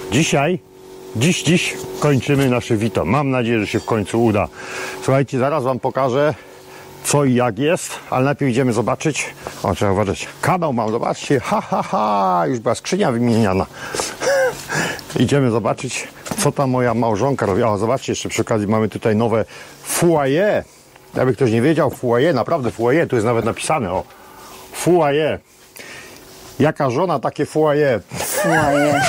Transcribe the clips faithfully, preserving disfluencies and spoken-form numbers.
Dzisiaj, dziś, dziś kończymy nasze wito. Mam nadzieję, że się w końcu uda. Słuchajcie, zaraz wam pokażę, co i jak jest, ale najpierw idziemy zobaczyć. O, trzeba uważać. Kanał mam, zobaczcie. Ha, ha, ha. Już była skrzynia wymieniana. Idziemy zobaczyć, co ta moja małżonka robi. O, zobaczcie, jeszcze przy okazji mamy tutaj nowe foyer. Jakby ktoś nie wiedział, foyer, naprawdę foyer, tu jest nawet napisane, o. Foyer. Jaka żona, takie foyer. Foyer.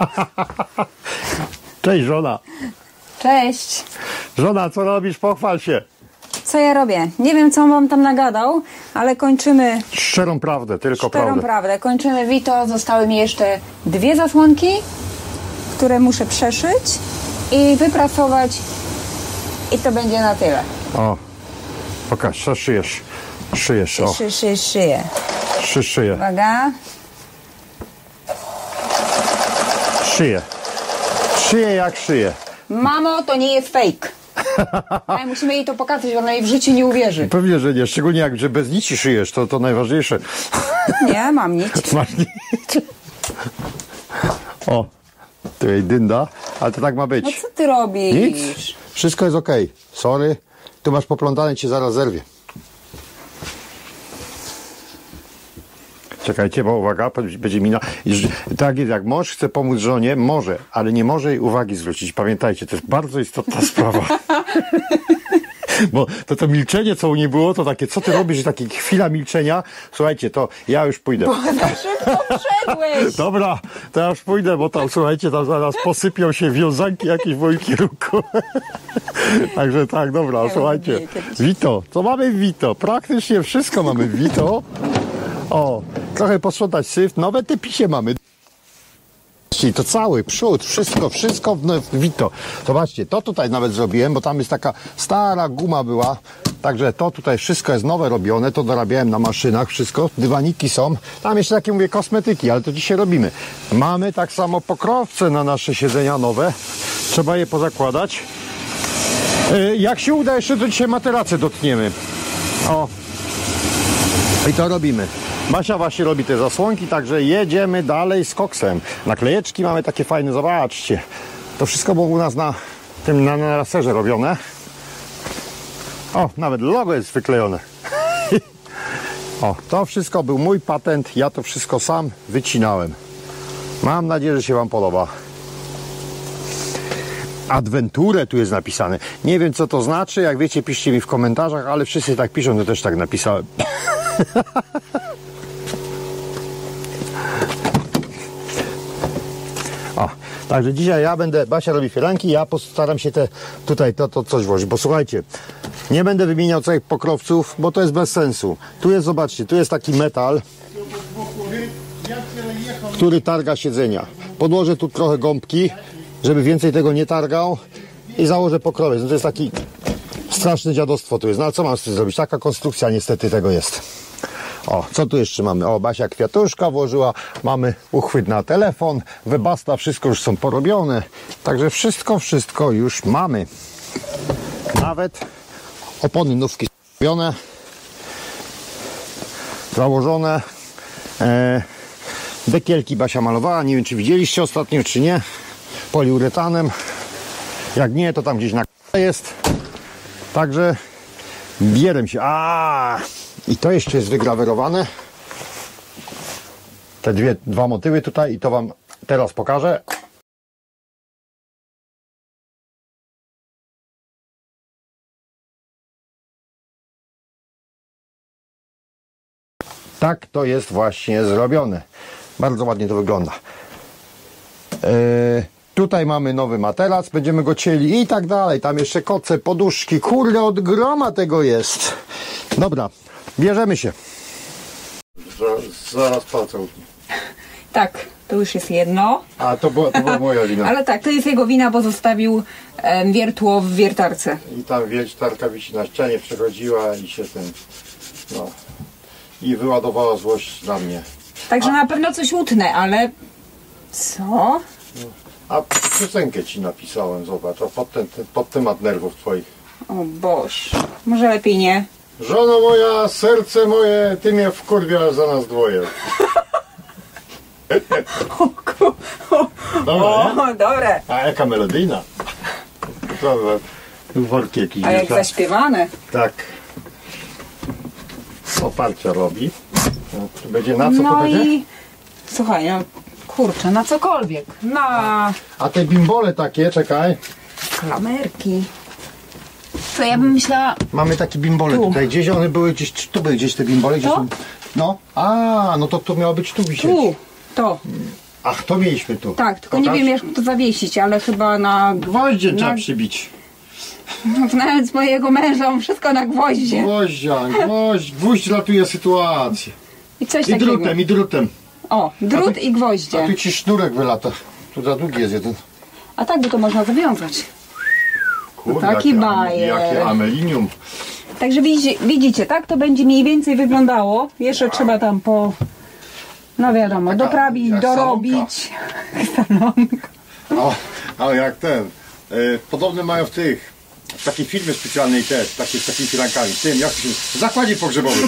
Cześć, żona. Cześć. Żona, co robisz? Pochwal się. Co ja robię? Nie wiem, co on wam tam nagadał, ale kończymy... Szczerą prawdę, tylko szczerą prawdę. prawdę. Kończymy wito. Zostały mi jeszcze dwie zasłonki, które muszę przeszyć i wyprasować. I to będzie na tyle. O, pokaż, co szyjesz. Szyjesz, o. Szy, szy, szyję. Szy, szyję. Uwaga. Szyję. Szyję jak szyję. Mamo, to nie jest fake. Ale musimy jej to pokazać, bo ona jej w życiu nie uwierzy. Pewnie, że nie. Szczególnie jak, że bez nici szyjesz, to, to najważniejsze. Nie, mam nić. Masz nić. O, tutaj dynda, ale to tak ma być. No co ty robisz? Nic. Wszystko jest okej. Sorry. Tu masz poplątane, cię zaraz zerwie. Czekajcie, bo uwaga, będzie mina. Tak jest, jak mąż chce pomóc żonie, może, ale nie może jej uwagi zwrócić. Pamiętajcie, to jest bardzo istotna sprawa. Bo to, to milczenie, co u niej było, to takie, co ty robisz, takie chwila milczenia. Słuchajcie, to ja już pójdę. Bo za szybko wszedłeś. Dobra, to ja już pójdę, bo tam, słuchajcie, tam zaraz posypią się wiązanki jakieś w moim kierunku. Także tak, dobra, ja słuchajcie. Wito, co mamy w wito? Praktycznie wszystko mamy w wito. O, trochę posprzątać syf, nowe typisie mamy. To cały przód, wszystko, wszystko w wito. Zobaczcie, to tutaj nawet zrobiłem, bo tam jest taka stara guma była. Także to tutaj wszystko jest nowe robione, to dorabiałem na maszynach, wszystko. Dywaniki są. Tam jeszcze takie, mówię, kosmetyki, ale to dzisiaj robimy. Mamy tak samo pokrowce na nasze siedzenia nowe. Trzeba je pozakładać. Yy, jak się uda, jeszcze to dzisiaj materace dotkniemy. O. I to robimy. Basia właśnie robi te zasłonki, także jedziemy dalej z koksem. Naklejeczki mamy takie fajne, zobaczcie. To wszystko było u nas na tym na, na laserze robione. O, nawet logo jest wyklejone. O, to wszystko był mój patent, ja to wszystko sam wycinałem. Mam nadzieję, że się wam podoba. Adventure tu jest napisane. Nie wiem, co to znaczy, jak wiecie, piszcie mi w komentarzach, ale wszyscy tak piszą, to też tak napisałem. O, także dzisiaj ja będę, Basia robi firanki, ja postaram się te, tutaj to, to coś włożyć, bo słuchajcie, nie będę wymieniał całych pokrowców, bo to jest bez sensu. Tu jest, zobaczcie, tu jest taki metal, który targa siedzenia. Podłożę tu trochę gąbki, żeby więcej tego nie targał i założę pokrowiec. No to jest taki straszne dziadostwo tu jest, no ale co mam z tym zrobić? Taka konstrukcja niestety tego jest. O, co tu jeszcze mamy? O, Basia kwiatuszka włożyła, mamy uchwyt na telefon, wybasta, wszystko już są porobione. Także wszystko, wszystko już mamy. Nawet opony nówki zrobione, założone. E, dekielki Basia malowała, nie wiem, czy widzieliście ostatnio, czy nie. Poliuretanem. Jak nie, to tam gdzieś na jest. Także bierem się. A. I to jeszcze jest wygrawerowane. Te dwie, dwa motywy tutaj i to wam teraz pokażę. Tak to jest właśnie zrobione. Bardzo ładnie to wygląda. Yy, tutaj mamy nowy materac, będziemy go cieli i tak dalej. Tam jeszcze koce, poduszki. Kurde, od groma tego jest. Dobra. Bierzemy się. Zaraz palce utnie. Tak, to już jest jedno. A to była, to była moja wina. Ale tak, to jest jego wina, bo zostawił em, wiertło w wiertarce. I tam wiertarka wisi na ścianie, przechodziła i się ten... No. I wyładowała złość na mnie. Także A, na pewno coś utnę, ale... Co? a piosenkę ci napisałem, zobacz, a pod, ten, pod temat nerwów twoich. O Boż, może lepiej nie. Żono moja, serce moje, ty mnie wkurwiasz za nas dwoje. O, ku... o, Dobra, o dobre. A jaka melodyjna. To, worki jakieś. A jak wiesz, zaśpiewane. tak. Oparcia robi. No, to będzie na co No to będzie? i słuchaj, no kurczę, na cokolwiek. Na A te bimbole takie, czekaj. klamerki. To ja bym myślała. Mamy takie bimbole Tu. tutaj. Gdzieś one były gdzieś, tu były gdzieś te bimbole. Gdzieś To? są... No, a, no to to miało być tu wisieć. Tu, to. Ach, to mieliśmy tu. Tak, tylko nie Pokaż. wiem jak to zawiesić, ale chyba na. Gwoździe na- trzeba przybić. Nawet z mojego męża mam wszystko na gwoździe. Gwoździa, gwoźdź, gwóźdź ratuje sytuację. I coś I takiego. drutem, i drutem. O, drut A tu- i A gwoździe. tu ci sznurek wylata. Tu za długi jest jeden. A tak by to można zawiązać. Kurde, Taki jakie, bajer. jakie amelinium. Także widzicie, widzicie, tak to będzie mniej więcej wyglądało. Jeszcze trzeba tam po. No wiadomo, Taka doprawić, jak dorobić. Salonka. O, a jak ten. E, podobne mają w tych. W takiej firmie specjalnej też, takie, z takimi filankami. W tym, jak to się. W zakładzie pogrzebowym.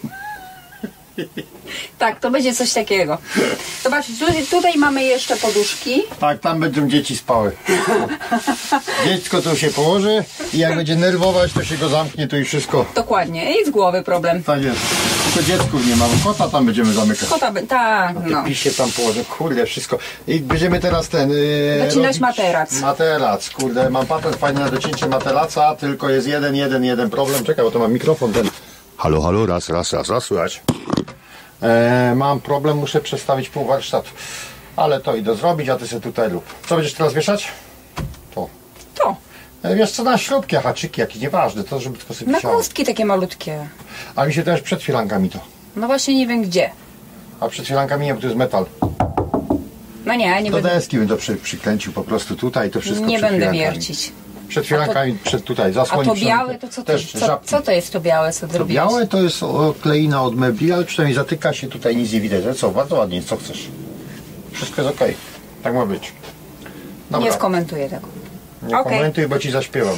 Tak, to będzie coś takiego. Zobaczcie, tutaj, tutaj mamy jeszcze poduszki. Tak, tam będą dzieci spały. Dziecko to się położy i jak będzie nerwować, to się go zamknie, to i wszystko. Dokładnie, i z głowy problem. Tak jest. Tylko dziecków nie ma, bo kota tam będziemy zamykać. Kota, by- tak, no. I się tam położę, kurde, wszystko. I będziemy teraz ten... Yy, Docinać robić materac. Materac, kurde, mam patent fajny na docięcie materaca, tylko jest jeden, jeden, jeden problem. Czekaj, bo to mam mikrofon ten. Halo, halo, raz, raz, raz, raz, słychać. E, mam problem, muszę przestawić pół warsztatu. Ale to idę zrobić, a ty sobie tutaj lub. Co będziesz teraz wieszać? To. To, E, wiesz co, na śrubki, haczyki, jakieś nieważne, to żeby tylko sobie na wisiało. kostki takie malutkie. A mi się też przed filankami to. No właśnie nie wiem gdzie. A przed filankami nie, bo to jest metal. No nie, nie Do będę, deski bym to przy, przykręcił po prostu tutaj, to wszystko nie przed będę filankami. wiercić. Przed filankami, przed tutaj, A zasłonić. to białe to co to, też co, żabki. co to jest to białe, co To zrobiłeś? białe to jest kleina od mebli, ale przynajmniej zatyka się, tutaj nic nie widać. Ale co, bardzo ładnie, co chcesz? Wszystko jest okej. Tak ma być. Dobra, Nie skomentuję tego. nie okej. komentuj, bo ci zaśpiewam.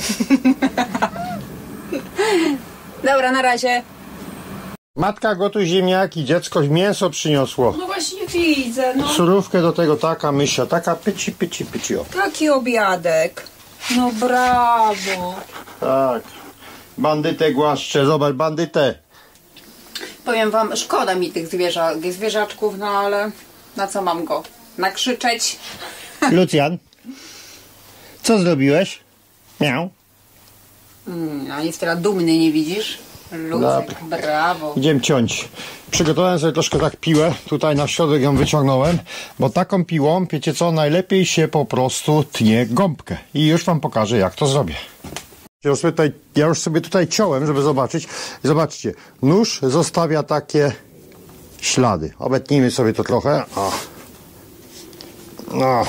Dobra, na razie. Matka gotuj ziemniaki, dziecko mięso przyniosło. No właśnie widzę, no. Surówkę do tego, taka mysia, taka pyci, pyci, pyci. O. Taki obiadek. No brawo. Tak. Bandytę głaszczę, zobacz, bandytę. Powiem wam, szkoda mi tych zwierza, zwierzaczków, no ale na co mam go? Nakrzyczeć? Lucjan, co zrobiłeś? Miał. Mm, a jest teraz dumny, nie widzisz? Lucek, brawo. Idziemy ciąć. Przygotowałem sobie troszkę tak piłę, tutaj na środek ją wyciągnąłem, bo taką piłą, wiecie co, najlepiej się po prostu tnie gąbkę. I już wam pokażę, jak to zrobię. Ja już sobie tutaj, ja już sobie tutaj ciąłem, żeby zobaczyć. Zobaczcie, nóż zostawia takie ślady. Obetnijmy sobie to trochę. O. No.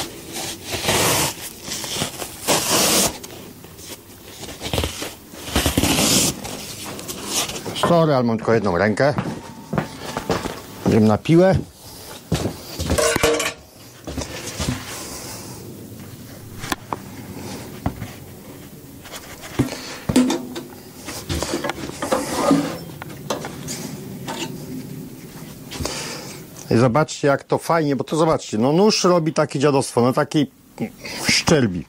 Sorry, ale mam tylko jedną rękę. Idziemy na piłę. I zobaczcie, jak to fajnie, bo to zobaczcie, no nóż robi takie dziadostwo, no taki szczelbi.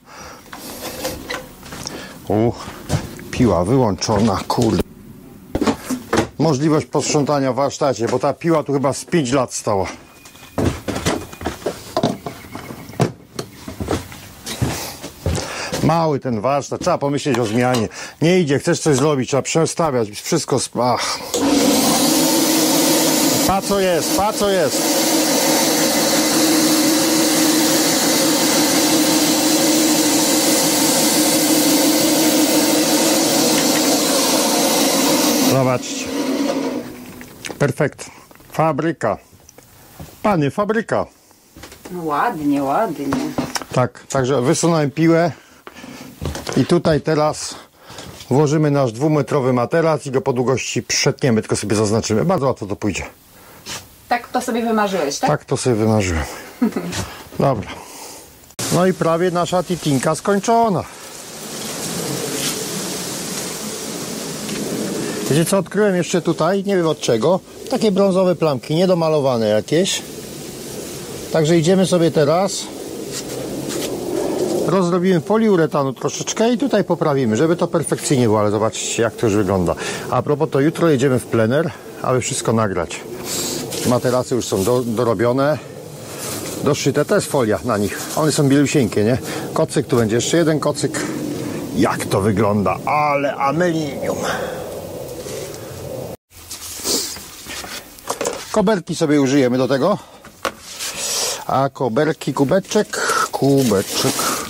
Uch, piła wyłączona, kurde. Możliwość posprzątania w warsztacie, bo ta piła tu chyba z pięć lat stała. Mały ten warsztat, trzeba pomyśleć o zmianie. Nie idzie, chcesz coś zrobić, trzeba przestawiać, wszystko... Ach. Pa co jest, pa co jest. Zobaczcie. Perfekt. Fabryka. Panie, fabryka. No ładnie, ładnie. Tak, także wysunąłem piłę i tutaj teraz włożymy nasz dwumetrowy materac i go po długości przetniemy, tylko sobie zaznaczymy. Bardzo łatwo to pójdzie. Tak to sobie wymarzyłeś, tak? Tak to sobie wymarzyłem. Dobra. No i prawie nasza titinka skończona. Wiecie co, odkryłem jeszcze tutaj, nie wiem od czego, takie brązowe plamki, niedomalowane jakieś. Także idziemy sobie teraz, rozrobimy poliuretanu troszeczkę i tutaj poprawimy, żeby to perfekcyjnie było, ale zobaczcie, jak to już wygląda. A propos, to jutro jedziemy w plener, aby wszystko nagrać. Materace już są do, dorobione, doszyte, to jest folia na nich. One są bielusieńkie, nie? Kocyk, tu będzie jeszcze jeden kocyk. Jak to wygląda, ale amelinium. Koberki sobie użyjemy do tego. A koberki, kubeczek, kubeczek.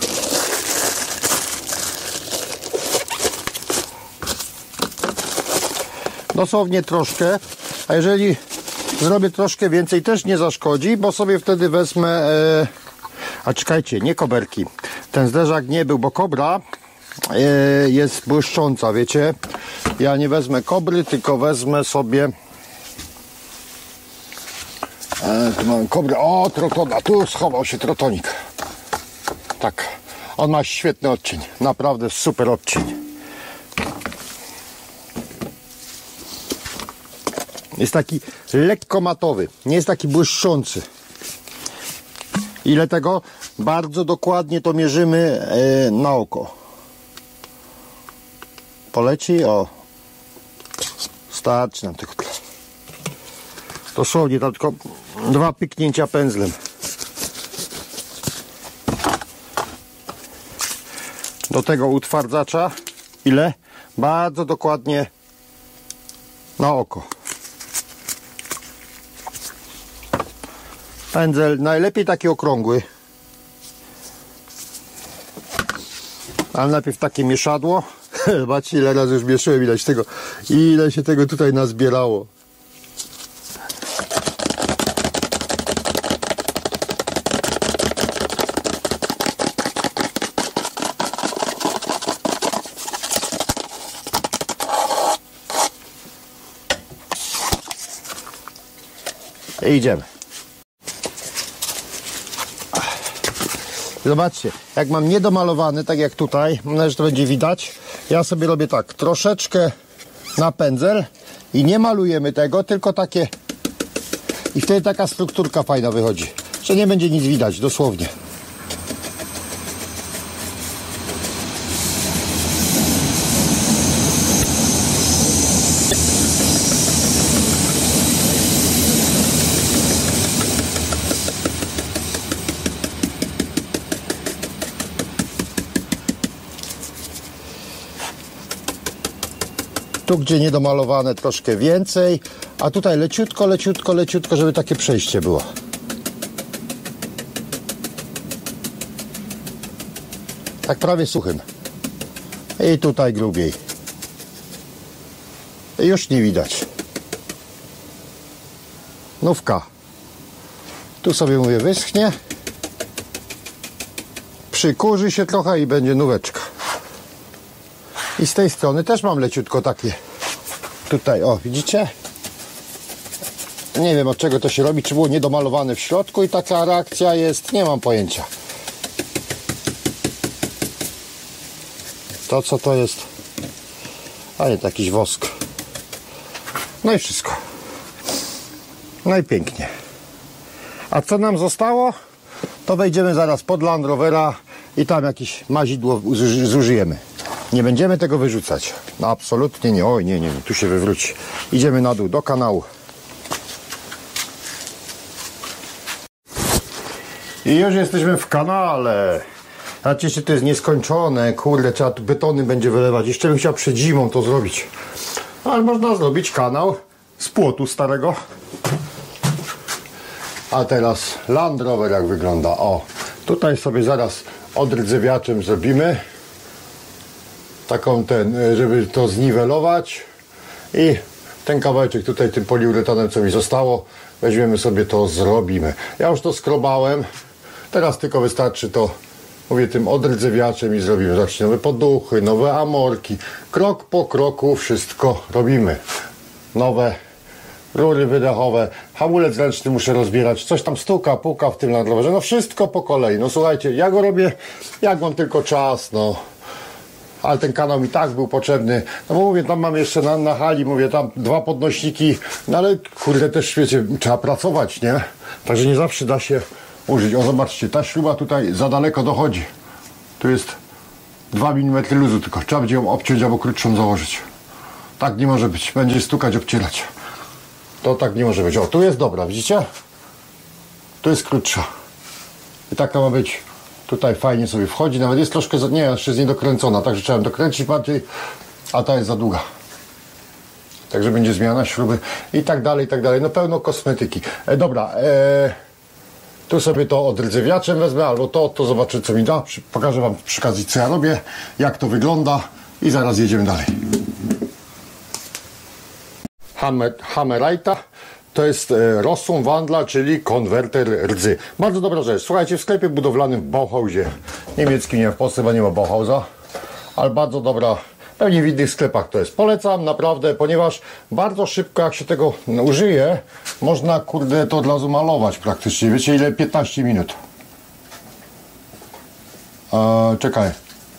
Dosłownie troszkę, a jeżeli zrobię troszkę więcej, też nie zaszkodzi, bo sobie wtedy wezmę, e, a czekajcie, nie koberki, ten zderzak nie był, bo kobra e, jest błyszcząca, wiecie, ja nie wezmę kobry, tylko wezmę sobie, e, tu mam kobrę, o, trotona, tu schował się trotonik, tak, on ma świetny odcień, naprawdę super odcień. Jest taki lekko matowy, nie jest taki błyszczący. Ile tego? Bardzo dokładnie to mierzymy e, na oko. Poleci? O. Starczy nam tego. Dosłownie tam tylko dwa pyknięcia pędzlem. Do tego utwardzacza. Ile? Bardzo dokładnie na oko. Pędzel najlepiej taki okrągły, ale najpierw takie mieszadło. Zobaczcie, ile razy już mieszyłem, widać tego, ile się tego tutaj nazbierało. I idziemy. Zobaczcie, jak mam niedomalowany, tak jak tutaj, mam nadzieję, że to będzie widać. Ja sobie robię tak, troszeczkę na pędzel i nie malujemy tego, tylko takie, i wtedy taka strukturka fajna wychodzi, że nie będzie nic widać, dosłownie. Tu, gdzie niedomalowane, troszkę więcej, a tutaj leciutko, leciutko, leciutko, żeby takie przejście było. Tak prawie suchym. I tutaj grubiej. I już nie widać. Nówka. Tu sobie mówię wyschnie. Przykurzy się trochę i będzie nóweczka. I z tej strony też mam leciutko takie. Tutaj, o, widzicie? Nie wiem, od czego to się robi, czy było niedomalowane w środku i taka reakcja jest, nie mam pojęcia. To co to jest? A nie, to jakiś wosk. No i wszystko. No i pięknie. A co nam zostało? To wejdziemy zaraz pod Land Rovera i tam jakieś mazidło zużyjemy. Nie będziemy tego wyrzucać. No absolutnie nie. Oj, nie, nie, nie. Tu się wywróci. Idziemy na dół, do kanału. I już jesteśmy w kanale. Znaczy, jeszcze to jest nieskończone. Kurde, trzeba tu betony będzie wylewać. Jeszcze bym chciał przed zimą to zrobić. Ale można zrobić kanał z płotu starego. A teraz Land Rover jak wygląda. O, tutaj sobie zaraz odrdzewiaczem zrobimy. Taką ten, żeby to zniwelować. I ten kawałeczek tutaj tym poliuretanem, co mi zostało, weźmiemy sobie to, zrobimy. Ja już to skrobałem. Teraz tylko wystarczy to, mówię, tym odrdzewiaczem i zrobimy. Zobaczcie, nowe poduchy, nowe amorki. Krok po kroku wszystko robimy. Nowe rury wydechowe, hamulec ręczny muszę rozbierać, coś tam stuka, puka w tym Land Roverze. No wszystko po kolei. No słuchajcie, ja go robię, jak mam tylko czas, no. Ale ten kanał mi tak był potrzebny. No bo mówię, tam mam jeszcze na, na hali, mówię, tam dwa podnośniki, no ale kurde też, wiecie, trzeba pracować, nie? Także nie zawsze da się użyć. O, zobaczcie, ta śruba tutaj za daleko dochodzi. Tu jest dwa milimetry luzu tylko. Trzeba będzie ją obciąć albo krótszą założyć. Tak nie może być. Będzie stukać, obcierać. To tak nie może być. O, tu jest dobra, widzicie? Tu jest krótsza. I taka ma być. Tutaj fajnie sobie wchodzi. Nawet jest troszkę, nie, jeszcze jest niedokręcona. Także trzeba dokręcić bardziej. A ta jest za długa. Także będzie zmiana śruby i tak dalej, i tak dalej. No pełno kosmetyki. E, dobra. E, tu sobie to odrdzewiaczem wezmę, albo to, to zobaczę co mi da. Przy, pokażę wam przy okazji co ja robię, jak to wygląda i zaraz jedziemy dalej. Hammer, Hammerite'a to jest e, rozsłon wandla, czyli konwerter rdzy. Bardzo dobra rzecz. Słuchajcie, w sklepie budowlanym w Bauhausie, niemieckim, nie w Polsce, bo nie ma Bauhausa, ale bardzo dobra. Pewnie w innych sklepach to jest. Polecam naprawdę, ponieważ bardzo szybko jak się tego użyje, można kurde to od razu malować praktycznie. Wiecie ile? piętnaście minut. Eee, czekaj.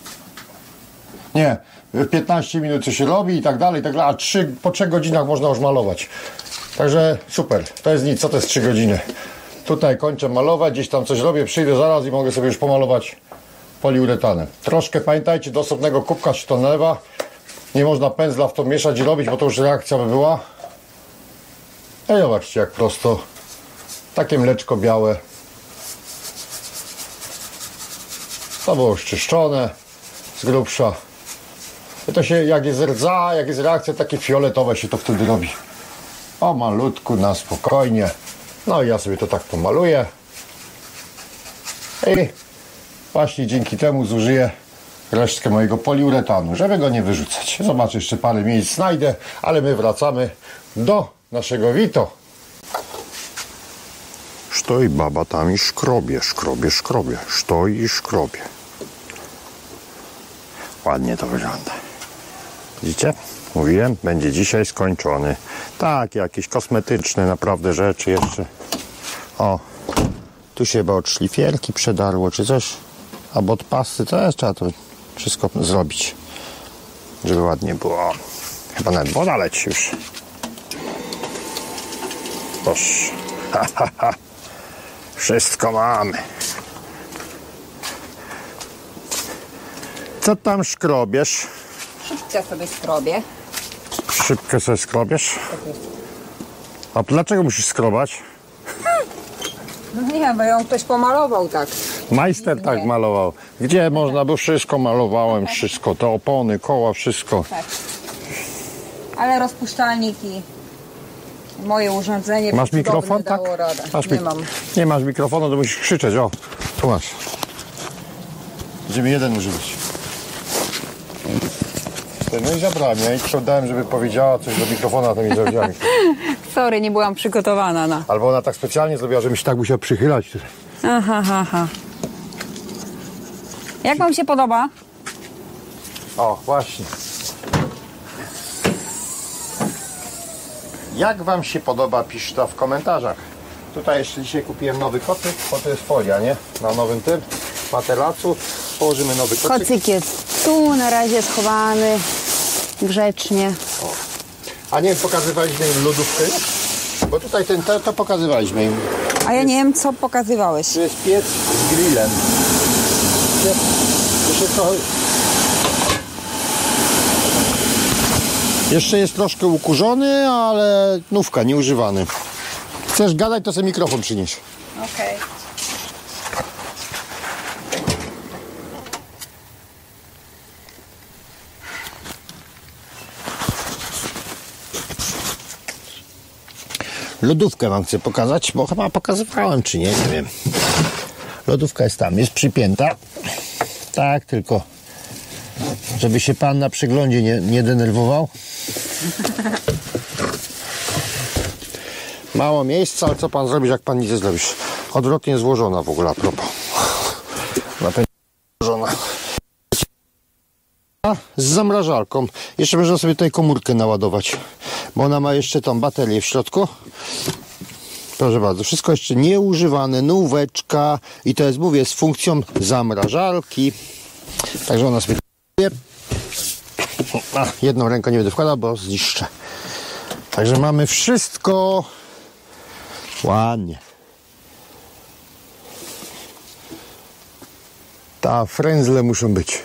Nie, w piętnaście minut co się robi i tak dalej, i tak dalej, a trzy, po trzech godzinach można już malować. Także super, to jest nic, co to jest trzy godziny. Tutaj kończę malować, gdzieś tam coś robię, przyjdę zaraz i mogę sobie już pomalować poliuretanem. Troszkę pamiętajcie, do osobnego kubka się to nalewa. Nie można pędzla w to mieszać i robić, bo to już reakcja by była. I zobaczcie jak prosto. Takie mleczko białe. To było już czyszczone z grubsza. I to się, jak jest rdza, jak jest reakcja, takie fioletowe się to wtedy robi. O malutku, na spokojnie. No i ja sobie to tak pomaluję. I właśnie dzięki temu zużyję resztkę mojego poliuretanu, żeby go nie wyrzucać. Zobaczę, jeszcze parę miejsc znajdę, ale my wracamy do naszego Vito. Stoi baba tam i szkrobie, szkrobie, szkrobie. Stoi i szkrobie. Ładnie to wygląda. Widzicie? Mówiłem, będzie dzisiaj skończony. Tak, jakieś kosmetyczne naprawdę rzeczy jeszcze. O, tu się chyba od szlifierki przedarło, czy coś. Albo od pasty, to jest, trzeba to wszystko zrobić, żeby ładnie było. Chyba nawet woda leci już. Proszę. Ha, ha, ha. Wszystko mamy. Co tam szkrobiesz? Szybko sobie skrobię. Szybko sobie skrobiesz? A dlaczego musisz skrobać? No nie, bo ją ktoś pomalował tak. Majster tak malował. Gdzie można, bo wszystko malowałem, wszystko, te opony, koła, wszystko. Tak. Ale rozpuszczalnik i moje urządzenie. Masz mikrofon? Tak? Dało radę. Masz nie mik- mam. Nie masz mikrofonu, to musisz krzyczeć. O, tu masz. Będziemy jeden używać. No i zabrałem, ja jej oddałem, żeby powiedziała coś do mikrofonu, a to mi zrobiła mikrofon. Sorry, nie byłam przygotowana na... Albo ona tak specjalnie zrobiła, że mi się tak musiał przychylać. Aha, aha, aha. Jak wam się podoba? O, właśnie. Jak wam się podoba, pisz to w komentarzach. Tutaj jeszcze dzisiaj kupiłem nowy kocyk, bo to jest folia, nie? Na nowym tym materacu położymy nowy kocyk. Kocyk jest tu, na razie schowany, grzecznie. O. A nie pokazywaliśmy im lodówkę? Bo tutaj ten, to, to pokazywaliśmy im. A ja nie wiem, co pokazywałeś. Tu jest piec z grillem. Jeszcze trochę... Jeszcze jest troszkę ukurzony, ale nówka, nieużywany. Chcesz gadać, to sobie mikrofon przynieś. Okej. Okay. Lodówkę wam chcę pokazać, bo chyba pokazywałem, czy nie, nie wiem. Lodówka jest tam, jest przypięta. Tak, tylko żeby się pan na przeglądzie nie, nie denerwował. Mało miejsca, ale co pan zrobisz, jak pan nic nie zrobisz? Odwrotnie złożona w ogóle, a propos. Na pewno złożona. Z zamrażalką. Jeszcze można sobie tutaj komórkę naładować, bo ona ma jeszcze tą baterię w środku. Proszę bardzo, wszystko jeszcze nieużywane, nóweczka i to jest, mówię, z funkcją zamrażalki. Także ona sobie... A, jedną rękę nie będę wkładał, bo zniszczę. Także mamy wszystko ładnie. Ta frędzle muszą być.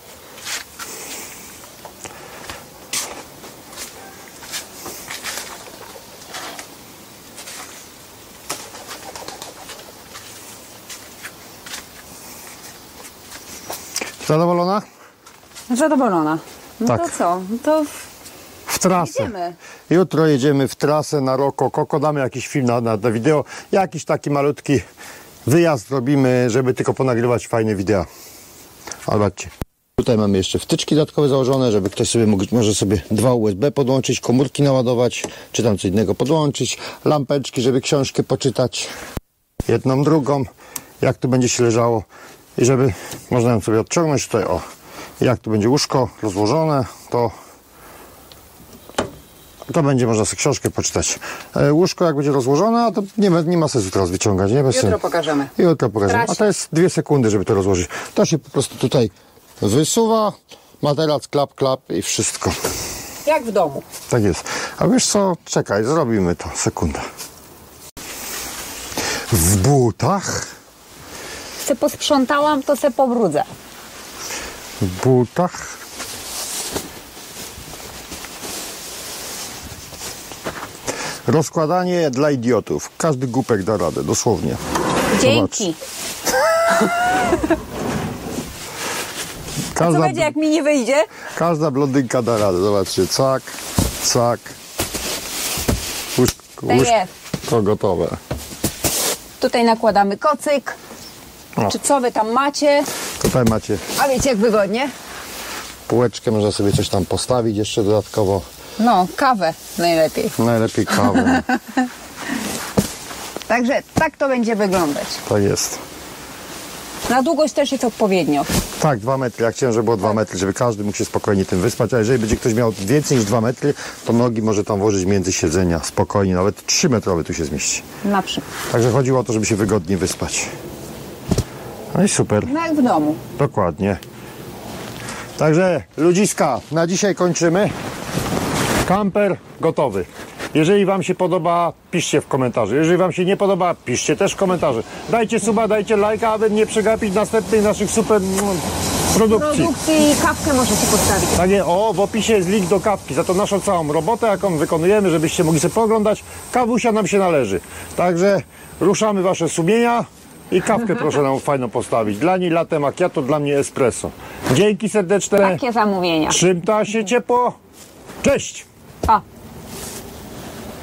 Zadowolona? Zadowolona. No Tak. to co? No to W trasę. jedziemy. Jutro jedziemy w trasę na Roko Koko, damy jakiś film na, na, na wideo, jakiś taki malutki wyjazd robimy, żeby tylko ponagrywać fajne wideo. Zobaczcie. Tutaj mamy jeszcze wtyczki dodatkowe założone, żeby ktoś sobie mógł, może sobie dwa U S B podłączyć, komórki naładować, czy tam co innego podłączyć, lampeczki, żeby książkę poczytać, jedną, drugą, jak tu będzie się leżało i żeby można ją sobie odciągnąć tutaj, o, jak tu będzie łóżko rozłożone, to to będzie można sobie książkę poczytać. E, łóżko jak będzie rozłożone, a to nie ma, nie ma sensu teraz wyciągać, nie? Bez Jutro sensu. pokażemy. Jutro pokażemy. A trasie. to jest dwie sekundy, żeby to rozłożyć. To się po prostu tutaj wysuwa, materac, klap, klap i wszystko. Jak w domu. Tak jest. A wiesz co? Czekaj, zrobimy to. Sekunda. W butach, Se posprzątałam, to se pobrudzę. w butach. Rozkładanie dla idiotów. Każdy głupek da radę, dosłownie. Dzięki. Co Każda, będzie, jak mi nie wyjdzie? każda blondynka da radę. Zobaczcie, cak, cak. Łóżko, Tak jest. łóżko gotowe. Tutaj nakładamy kocyk. O. Czy co wy tam macie? Tutaj macie A wiecie, jak wygodnie? półeczkę, można sobie coś tam postawić jeszcze dodatkowo. No, kawę najlepiej. Najlepiej kawę. Także tak to będzie wyglądać. Tak jest. Na długość też jest odpowiednio. Tak, dwa metry. Ja chciałem, żeby było dwa metry, żeby każdy mógł się spokojnie tym wyspać. A jeżeli będzie ktoś miał więcej niż dwa metry, to nogi może tam włożyć między siedzenia. Spokojnie, nawet trzy metrowy tu się zmieści. Na przykład. Także chodziło o to, żeby się wygodnie wyspać. No i super. No jak w domu. Dokładnie. Także ludziska, na dzisiaj kończymy. Kamper gotowy. Jeżeli wam się podoba, piszcie w komentarzu. Jeżeli wam się nie podoba, piszcie też w komentarzu. Dajcie suba, dajcie lajka, aby nie przegapić następnych naszych super mm, produkcji. Produkcji kawkę możecie postawić. Tak jest. O, w opisie jest link do kawki. Za to naszą całą robotę, jaką wykonujemy, żebyście mogli sobie pooglądać. Kawusia nam się należy. Także ruszamy wasze sumienia i kawkę proszę nam fajną postawić. Dla niej latte macchiato, dla mnie espresso. Dzięki serdeczne. Takie zamówienia. Trzymta się ciepło. Cześć! Pa.